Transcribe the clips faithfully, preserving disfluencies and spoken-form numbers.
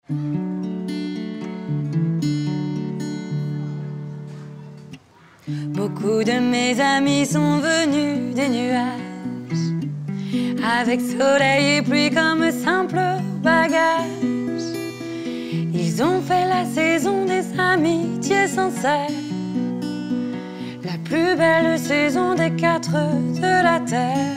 Beaucoup de mes amis sont venus des nuages, avec soleil et pluie comme simple bagage. Ils ont fait la saison des amitiés sincères, la plus belle saison des quatre de la terre.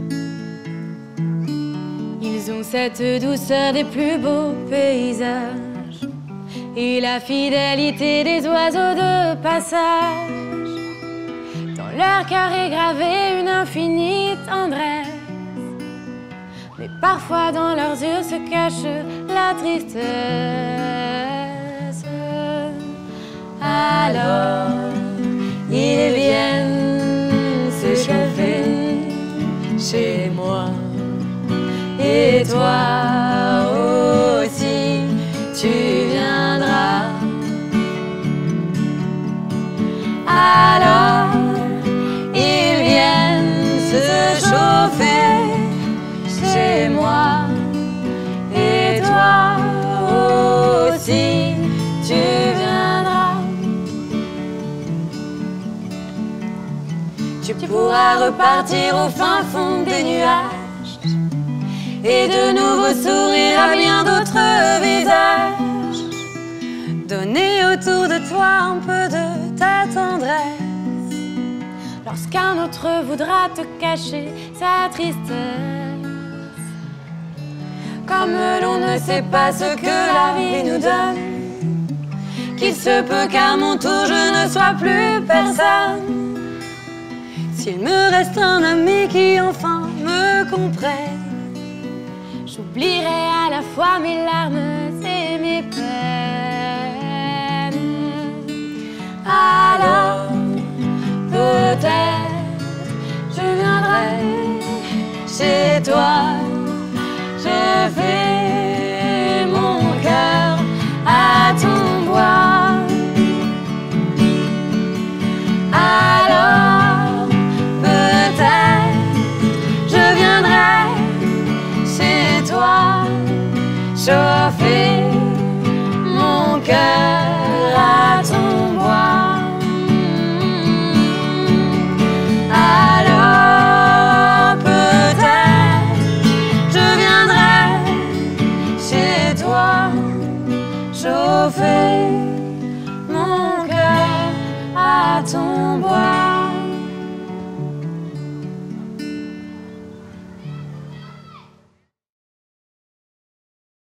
Ils ont cette douceur des plus beaux paysages et la fidélité des oiseaux de passage. Dans leur cœur est gravée une infinie tendresse, mais parfois dans leurs yeux se cache la tristesse. Alors ils viennent se chauffer chez moi, et toi aussi tu viendras. Alors ils viennent se chauffer chez moi, et toi aussi tu viendras. Tu pourras repartir au fin fond des nuages et de nouveau sourire à bien d'autres visages. Donner autour de toi un peu de ta tendresse lorsqu'un autre voudra te cacher sa tristesse. Comme l'on ne sait pas ce que la vie nous donne, qu'il se peut qu'à mon tour je ne sois plus personne. S'il me reste un ami qui enfin me comprenne, j'oublierai à la fois mes larmes et mes peines. Alors peut-être je viendrai chez toi. Je fais mon cœur à ton bois. Alors peut-être je viendrai chez toi, chauffer mon cœur à ton bois. Alors peut-être je viendrai chez toi, chauffer mon cœur à ton bois.